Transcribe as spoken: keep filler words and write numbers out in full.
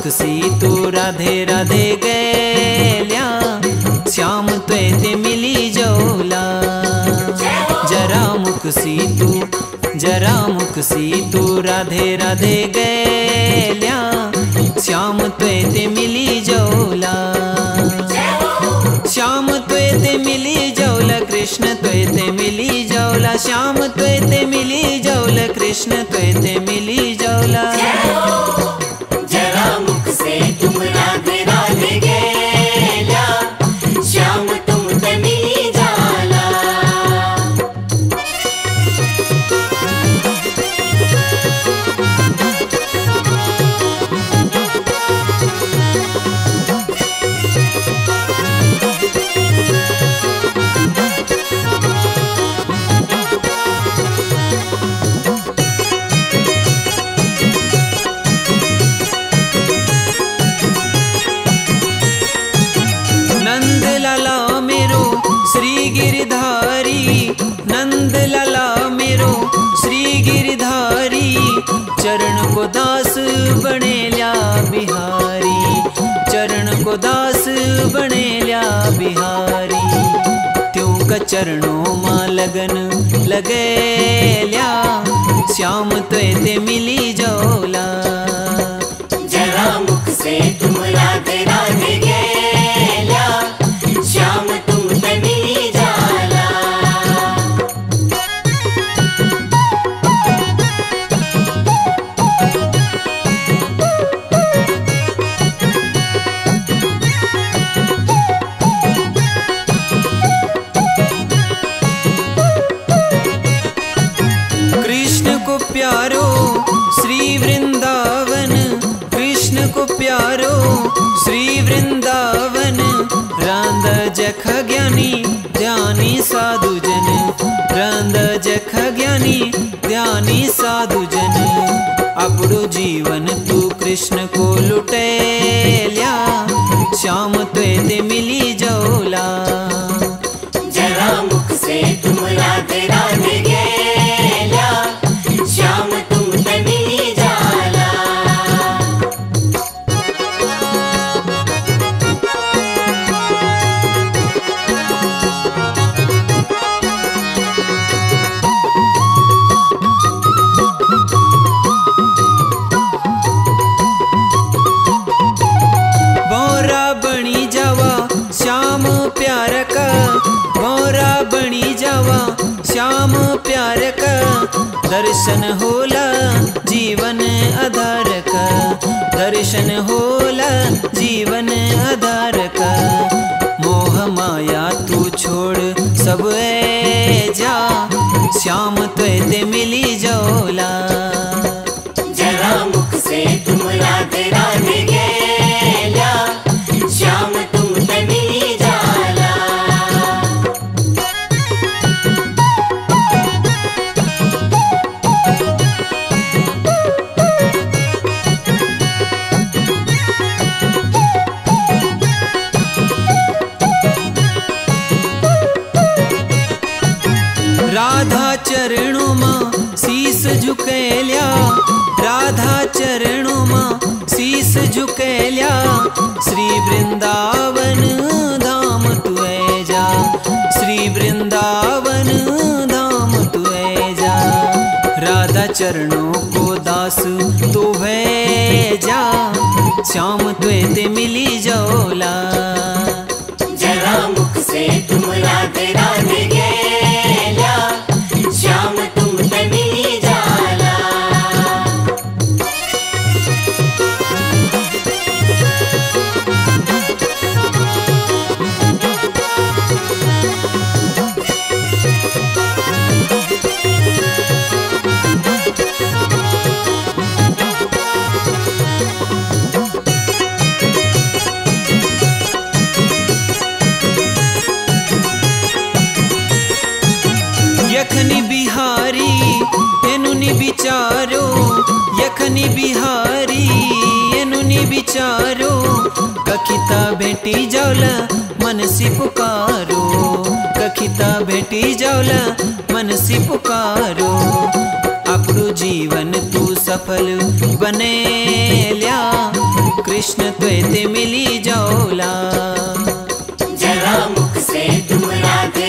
मुखसी तू राधे राधे गेल्या, श्याम त्वे ते मिली जवला। जरा मुखसी तू जरा मुखसी तू राधे राधे गेल्या, श्याम त्वे ते मिली जवला। श्याम त्वे ते मिली जवला, कृष्ण त्वे ते मिली जवला। श्याम त्वे ते मिली जवला, कृष्ण त्वे ते मिली जवला। जरा मुख से तुम राधे राधे गेल्या, श्याम तुम ते मिली जाला। नंद लाला मेरो श्री गिरधारी, नंद लाला मेरो श्री गिरधारी, चरण को दास बनेल्या बिहारी। चरण को दास बनेल्या बिहारी, त्यों का चरणों मां लगन लगेल्या, श्याम त्वे ते मिली जवला। जरा मुख से तुम राधे राधे गेल्या, श्याम तुम ते मिली जाला। कृष्ण को प्यारो श्री वृंदावन, कृष्ण को प्यारो श्री वृंदावन, रांद जख ज्ञानी ध्यानी साधु जन। रांद जख ज्ञानी ध्यानी साधु जन, अपड़ो जीवन तू कृष्ण को लुटेल्या, श्याम त्वे ते मिली जवला। जरा मुख से तुम राधे राधे गेल्या, श्याम तुम ते मिली जाला। भौरा बनी जावा श्याम प्यार का, भौरा बनी जावा श्याम प्यार का, दर्शन होला जीवन आधार का। दर्शन होला जीवन आधार का, मोह माया तू छोड़ सब ए जा, श्याम त्वे ते मिली जवला। जरा मुख से तुम राधे राधे गेल्या, श्याम तुम ते मिली जाला। राधा चरणों मां शीस झुकेल्या, राधा चरणों मां शीस झुकेल्या, श्री वृंदावन धाम तुए जा। श्री वृंदावन धाम तुए जा, राधा चरणों को दास तू है जा, श्याम त्वे ते मिली जवला। जरा मुख से तुम राधे राधे गेल्या, श्याम तुम ते मिली जाला। यखनी बिहारी एनुनी बिचारो, यखनी बिहारी एनुनी बिचारो, कखिता भेटी जावला मनसी पुकारो। कखिता भेटी जावला मनसी पुकारो, अपड़ू जीवन तू सफल बने लिया कृष्ण त्वे ते मिली जौला। जरा मुख से तुम राधे